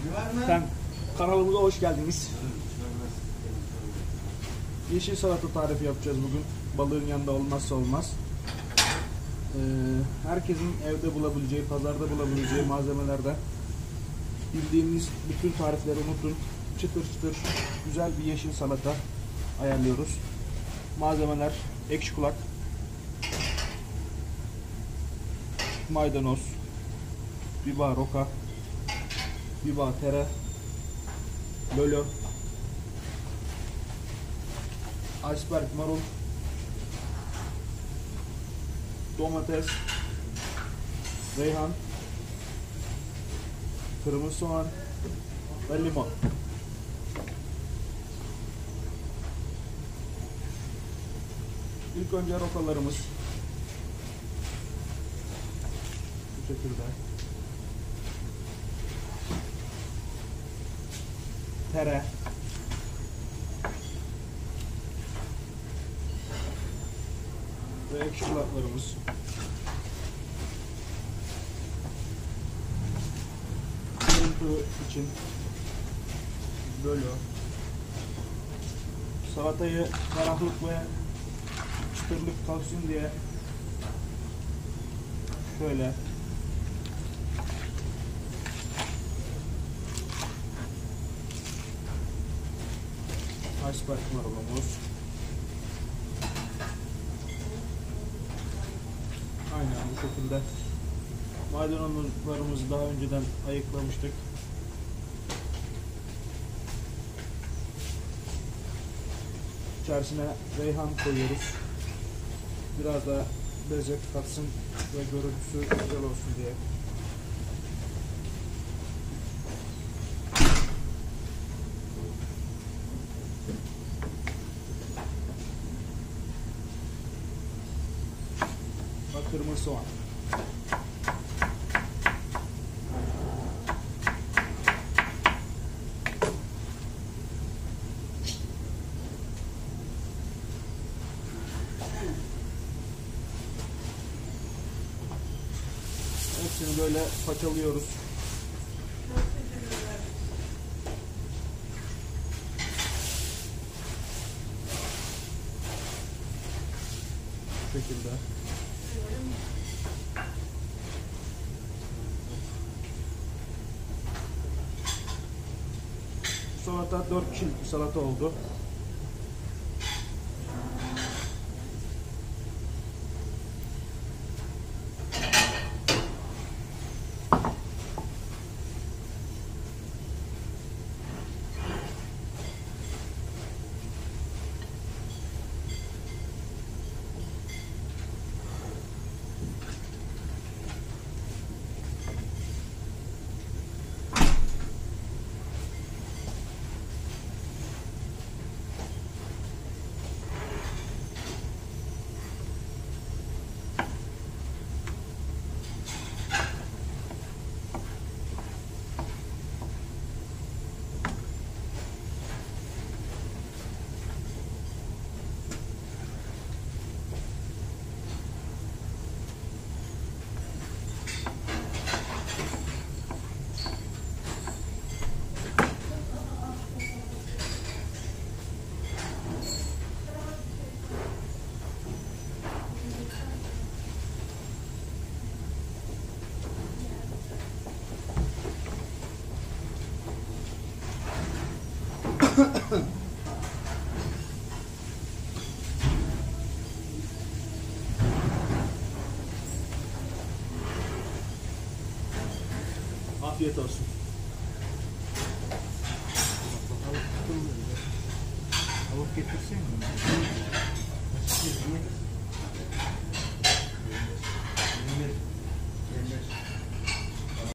Efendim, kanalımıza hoş geldiniz. Yeşil salata tarifi yapacağız bugün. Balığın yanında olmazsa olmaz. Herkesin evde bulabileceği, pazarda bulabileceği malzemelerden bildiğimiz bütün tarifleri unutun. Çıtır çıtır güzel bir yeşil salata ayarlıyoruz. Malzemeler: ekşi kulak, maydanoz, biber roka, biber tere, lolo, iceberg marul, domates, reyhan, kırmızı soğan ve limon. İlk önce rokalarımız bu şekilde. Tere, ve ekşi kulaklarımız. Görüntü için böyle salatayı ferahlık ve çıtırlık kalsın diye şöyle iceberg marulumuz, aynen bu şekilde. Maydanozlarımızı daha önceden ayıklamıştık. İçerisine reyhan koyuyoruz. Biraz da lezzet katsın ve görüntüsü güzel olsun diye. Ve kırmızı soğan. Hepsini böyle paçalıyoruz. Bu şekilde. Bu salata 4 kişilik bir salata oldu. Afiyet olsun. Alıp getirsene.